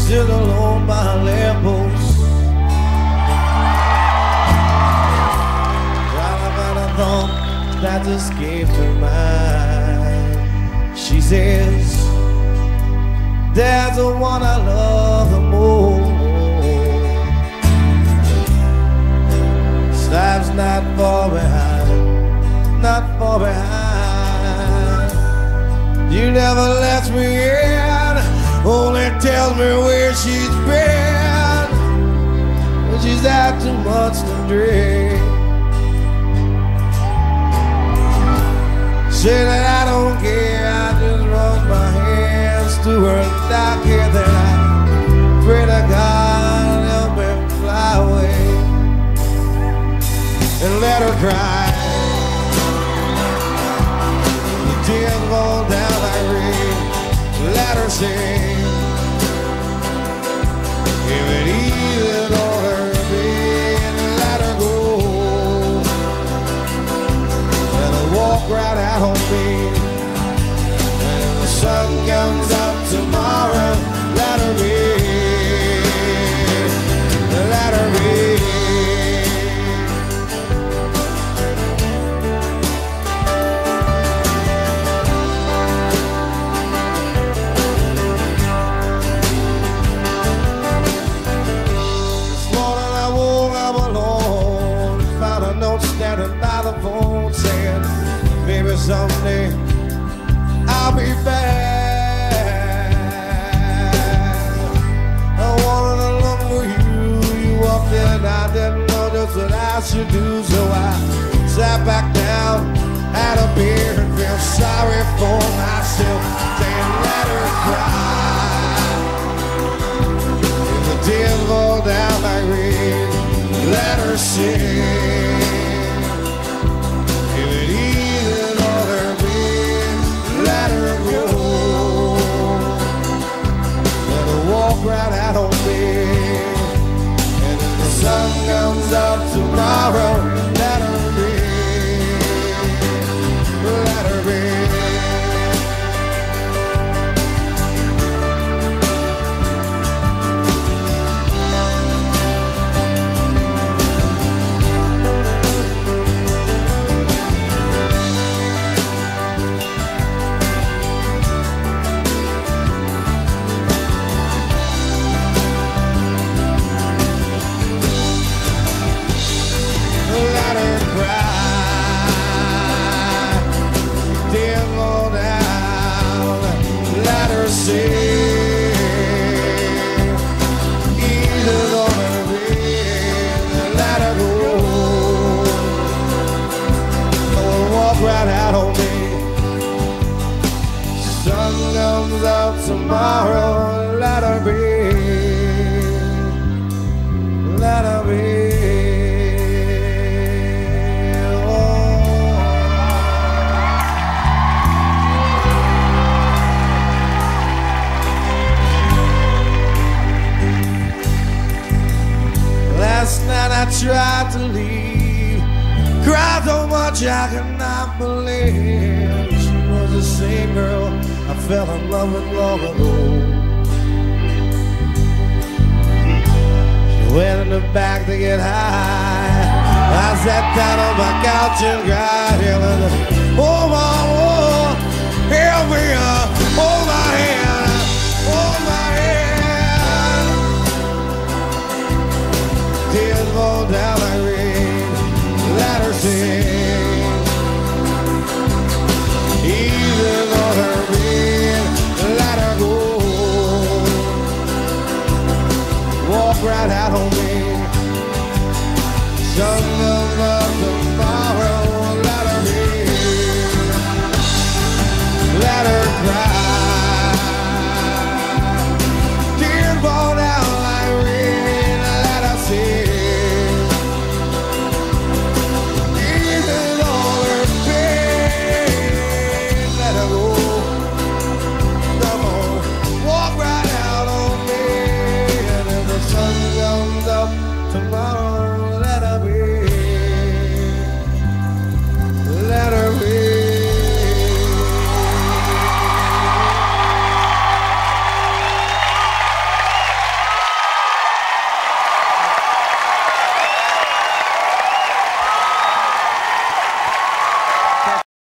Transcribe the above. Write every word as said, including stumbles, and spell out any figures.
sit alone by a lamppost, trying to find a thought that escaped her mind. She says, there's the one I love the most. Life's not far behind, not far behind. You never lets me in, only tells me where she's been when she's had too much to drink. Say that I don't care, I just run my hands through her locket, then I pray to God help me fly away and let her cry. The tears fall down like rain. Let her sing. Give it easy on her bed and let her go. Let her walk right out on me. And if the sun comes up tomorrow, let her be. Let her be. By the phone saying, maybe someday I'll be back. I wanted to look for you. You walked in, I didn't know just what I should do, so I sat back down, had a beer, and felt sorry for myself, saying, let her cry. If the tears fall down like rain, let her sing. Walk right out on me, and if the sun comes up tomorrow, let her be, let her be. Tomorrow, let her be, let her be. Oh. Last night I tried to leave, cried so much I could not believe she was the same girl I fell in love with long ago. She went in the back to get high. I sat down on my couch and cried, yelling, oh my, oh, help me up, hold my hand, hold my hand. Tears fall down like rain, let her sing. Even on her bed, let her go. Walk right out on me. Sun comes up